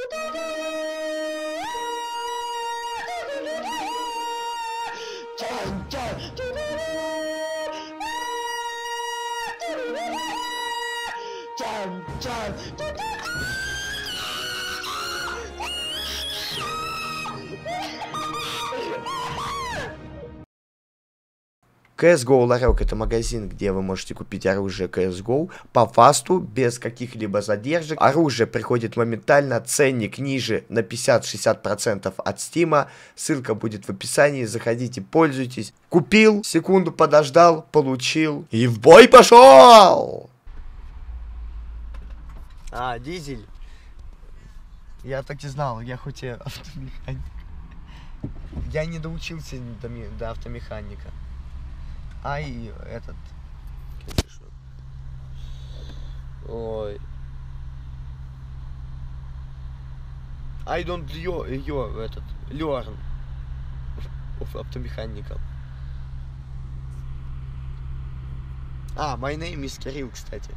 CSGO Ларек — это магазин, где вы можете купить оружие CSGO по фасту, без каких-либо задержек. Оружие приходит моментально, ценник ниже на 50-60% от Стима. Ссылка будет в описании, заходите, пользуйтесь. Купил, секунду подождал, получил и в бой пошел! А, дизель. Я так и знал, я хоть и автомеханик. Я не доучился до автомеханика. Ай, этот... Ой. I don't этот... Learn. Автомеханикал. А, my name is Кирилл, кстати.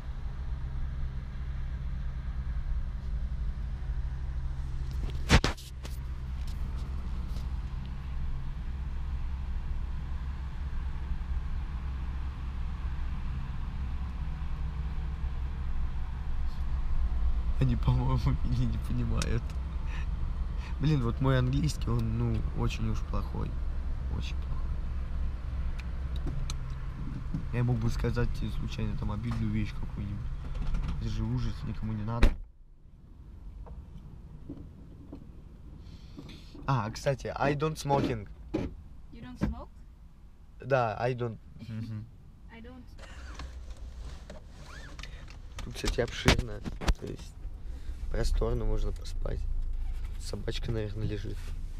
Они, по-моему, меня не понимают. Блин, вот мой английский, он, ну, очень уж плохой. Очень плохой. Я мог бы сказать тебе случайно там обидную вещь какую-нибудь. Это же ужас, никому не надо. А, кстати, I don't smoking. You don't smoke? Да, I don't. I don't. Тут, кстати, обширно. То есть просторно, можно поспать. Собачка, наверное, лежит.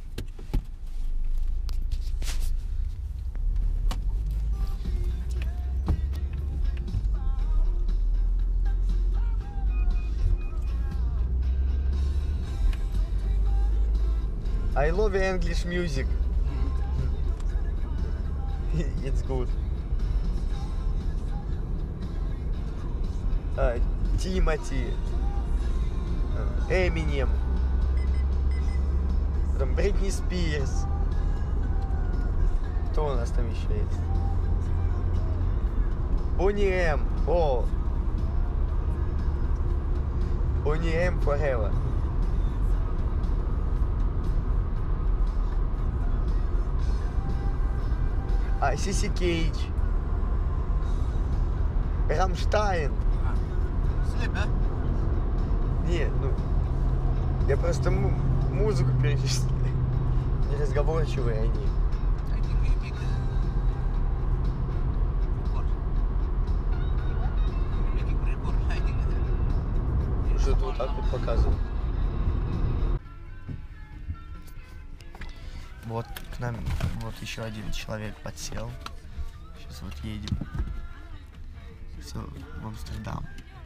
I love English music. It's good. Тимати, Эминем, там Бритни Спирс. Кто у нас там еще есть? Бонни М. О! Бонни М Forever. А, Сиси Кейдж. Рамштайн. Не, ну, я просто музыку перечисляю. Неразговорчивые они. Что-то вот так вот показывает. Вот к нам, вот еще один человек подсел. Сейчас вот едем. Все, в Амстердам.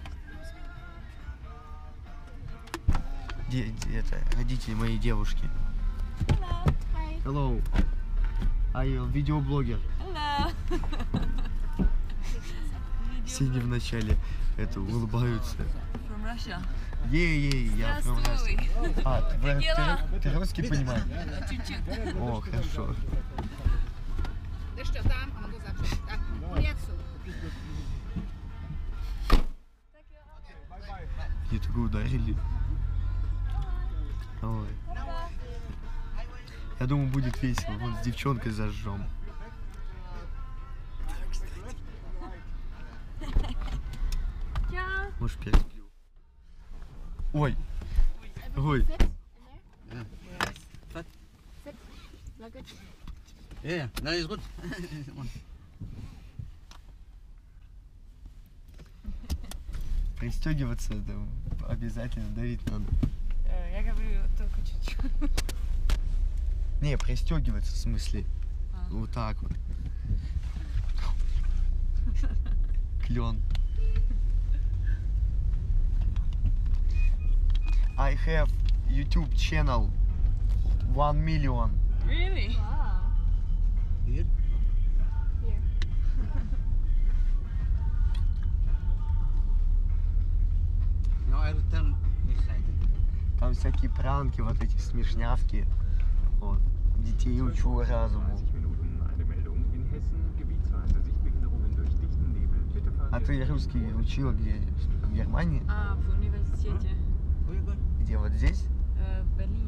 Это родители моей девушки. Hello. Hello. А я видеоблогер. Hello. Сидя в начале, это улыбаются. From Russia. Ей, я from Russia. А, ты русский понимаешь? Чуть-чуть. О, хорошо. Ты что там? А могу записать. Так, Лексу. Мне только ударили. Ой. Я думаю, будет весело. Вон с девчонкой зажжем. Может, пересплю. Ой. Ой. No, it's good. Пристегиваться это обязательно, давить надо. Я говорю только чуть-чуть. Не, пристегиваться в смысле. Вот так вот. Клен. I have YouTube channel 1 million. Really? Wow. Here? Here. No, I will turn this side. Там там всякие пранки, вот эти смешнявки. Вот. Детей учу разуму. А ты русский учила где? В Германии? В университете. Где, вот здесь? В Берлине.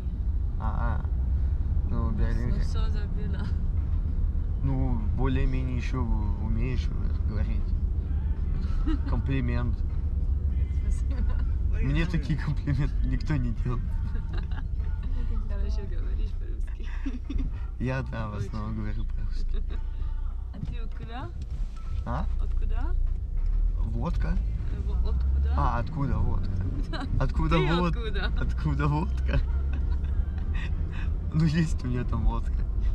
Ну, Берлин. Ну, все забыла. Ну, более-менее еще умеешь говорить. Комплимент. Спасибо. Мне такие комплименты никто не делал. Хорошо говоришь по-русски. Я, да, в основном говорю по-русски. А ты откуда? А? Откуда? Водка? Откуда? Откуда водка? Откуда Ты водка? откуда? Откуда водка? Ну, есть у меня там водка.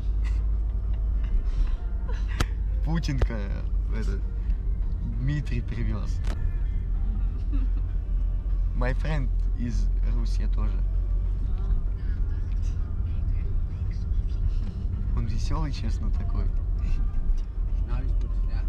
Путинка, этот, Дмитрий привез. My friend из Руси тоже. Он веселый, честно, такой. Now it's good. Yeah.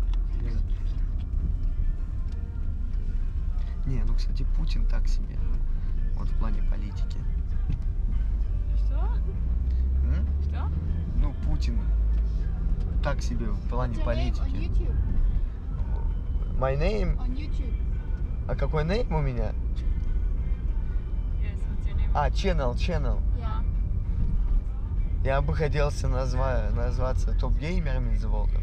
Не, ну, кстати, Путин так себе. Вот в плане политики. Что? М? Что? Ну, Путин так себе в плане политики. YouTube. My name? On YouTube. А какой name у меня? Yes, what's your name? Channel. Yeah. Я бы хотел назваться топ-геймером из Волков.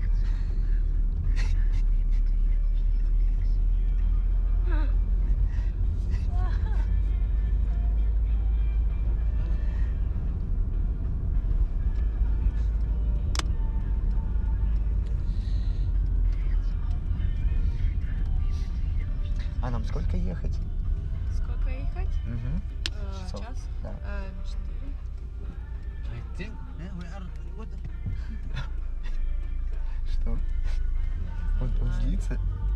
А нам сколько ехать? Сколько ехать? Угу. Часов. Час? Да. 4. I think we are good. Что? Он злится?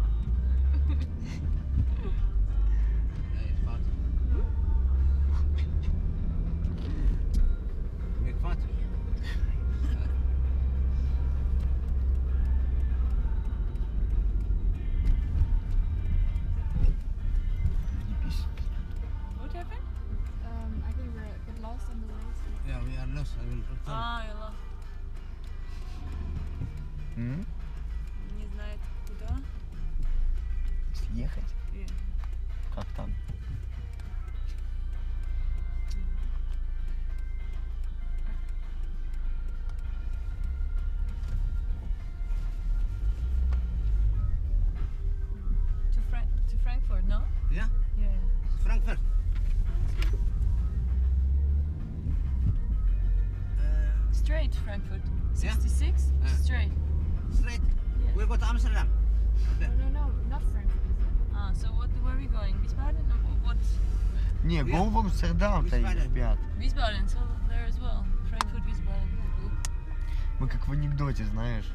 Yeah, it's fast. Make fast. What happened? I think we get lost on the way. Yeah, we are lost. I will return. Я lost. М? Не знает куда. Съехать? Yeah. Как там? To Frankfurt, no? Yeah, Yeah. Frankfurt. Straight Frankfurt. Yeah. 66? Straight. Straight. Yeah. We go to Amsterdam. No, not Frankfurt. So where are we going? Wiesbaden? Or what? Не, go в Амстердам-то, Wiesbaden. ребят. Wiesbaden, so there as well. Frankfurt, Wiesbaden. Мы как в анекдоте, знаешь.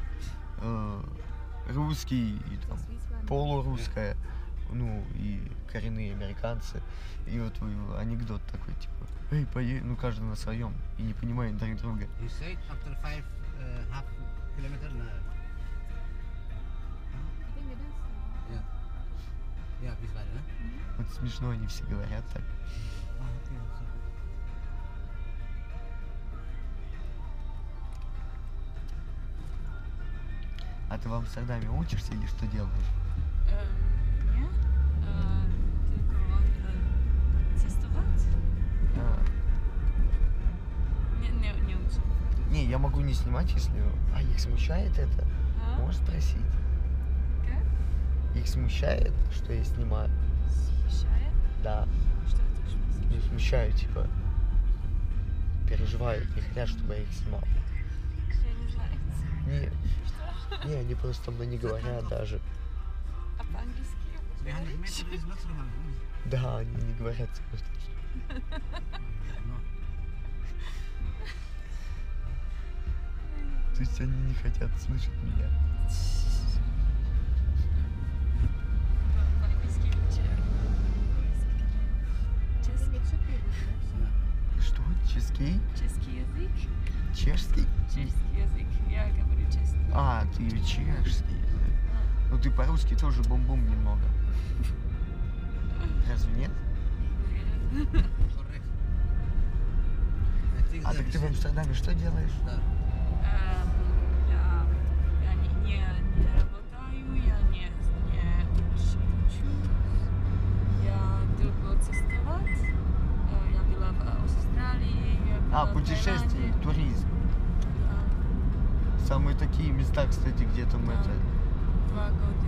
Русский и там Just Wiesbaden. полурусская, ну и коренные американцы. И вот анекдот такой, типа, эй, ну каждый на своем и не понимает друг друга. He said after 5 half kilometer. I think it is. Yeah. Yeah, Wiesbaden, huh? Вот смешно, они все говорят так. Okay, so. А ты в Амстердаме учишься или что делаешь? Nie? Tylko testować? Nie учу. Не, я могу не снимать, если... А их смущает это? Можешь спросить? Как? Их смущает, что я снимаю? Смущает? Да. Что это смущает? Не смущаю, типа... Переживают, не хотят, чтобы я их снимал. Я не знаю. Не, они просто со мной не говорят даже. А по-английски? 300 meters is not so long. Да, они не говорят со мной. No. То есть они не хотят слышать меня. По-английски I think it should be good. Что? Чешский? чешский язык. Чешский? Чешский язык. Я говорю чешский. А, ты чешский язык. Ну ты по-русски тоже бум-бум немного. Разве нет? Correct. Так ты в Амстердаме что делаешь? Да. Я не работаю, я не учусь. Я только тестовать. Я была в Австралии, я была в Путешествие, Таиланде. туризм. Да, Самые такие места, кстати, где там Да. это... 2 года.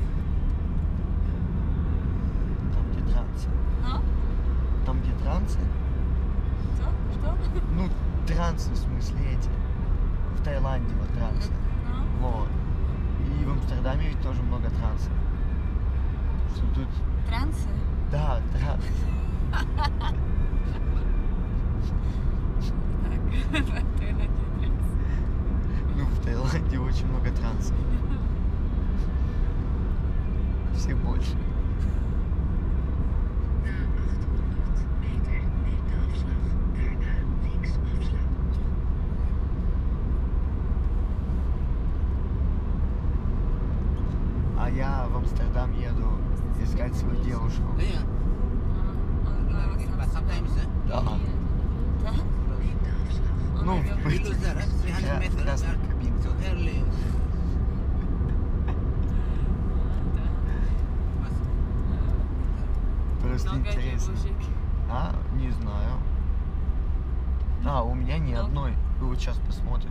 Там, где трансы. А? Там, где трансы? Что? Ну, трансы, в смысле, эти. В Таиланде вот трансы. А? Вот. И в Амстердаме ведь тоже много трансов. Что тут... Трансы? Да, транс. Так, в Таиланде трансы. Ну, в Таиланде очень много трансов. Все больше. А я в Амстердам еду искать свою девушку. Iya. Он But sometimes Да. Да? Ну, Он в we lose there, 300 meters. красной кабинке. So early. Просто много интересно. девушек. А, не знаю. У меня ни Много? одной. Ну, вот сейчас посмотрим.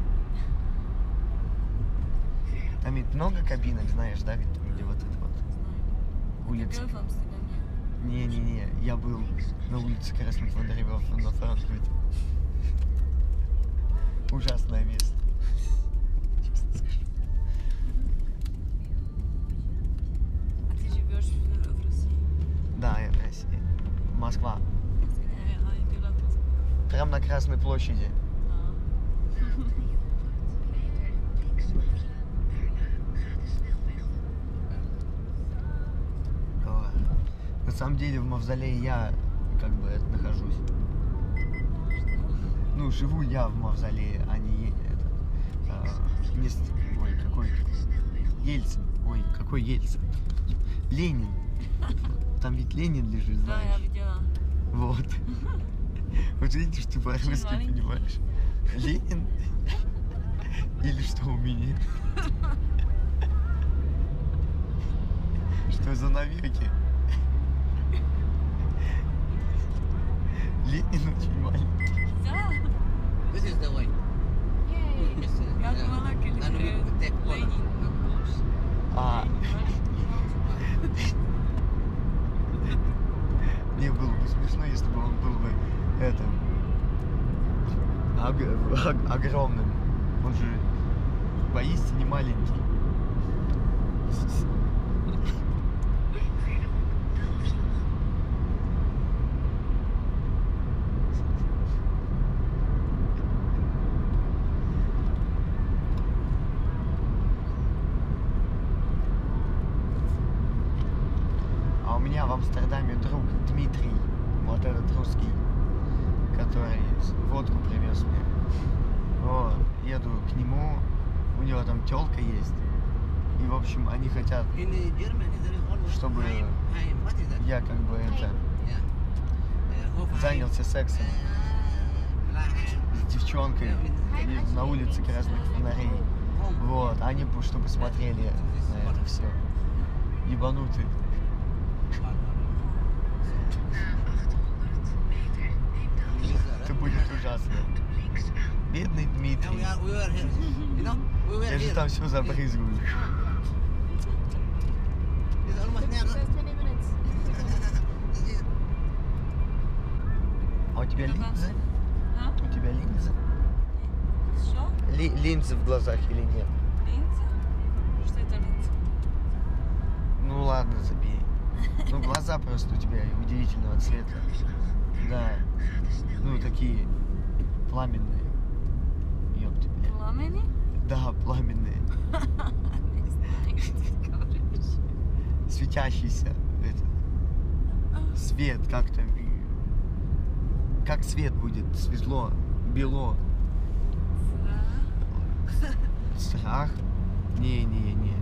Там ведь много кабинок, знаешь, да, где вот это вот улица. Ты был в Амстердаме? Не-не-не, я был на улице Красных Фонаревов на Франкфурте. Ужасное место. Честно скажу. А ты живешь в России? Да, я в России. Москва. Я была в Москве. Прям на Красной площади. Ой. На самом деле в мавзолее я как бы это нахожусь. Ну, живу я в мавзолее, а не ой, какой Ельцин. Ой, какой Ельцин? Ленин. Там ведь Ленин лежит, Да, я знаешь. видела. Вот. Вот видишь, ты по-русски маленький. понимаешь. Ленин? Или что у меня? Что за навеки? Ленин очень маленький. Да. This is the way. Ей. Miss, Я думала, Then we take one. Ленин. А, мне было бы смешно, если бы он был бы огромным. Он же поистине маленький. А у меня в Амстердаме друг Дмитрий, вот этот русский, который водку привез мне. Вот, еду к нему, у него там тёлка есть. И, в общем, они хотят, In Germany, there is always Чтобы what is that? я как бы это, Yeah. Hofheim. занялся сексом с девчонкой и на улице Красных Фонарей. Вот, они чтобы смотрели на это все. Ебанутые. Это будет ужасно. Бедный Yeah, Дмитрий. we were here. You know, we were Я же here. там все забрызгаю. It's almost near. А у тебя линзы? А? У тебя линзы? Что? Линзы в глазах или нет? Линза? Что это линза? Ну ладно, забей. Ну глаза просто у тебя удивительного цвета. Да. Ну такие пламенные. Ёпта, бля. Пламени? Да, пламенные. Не знаю, что ты говоришь. Светящийся этот свет как-то. Как свет будет? Светло, бело. Да. Страх? Не-не-не.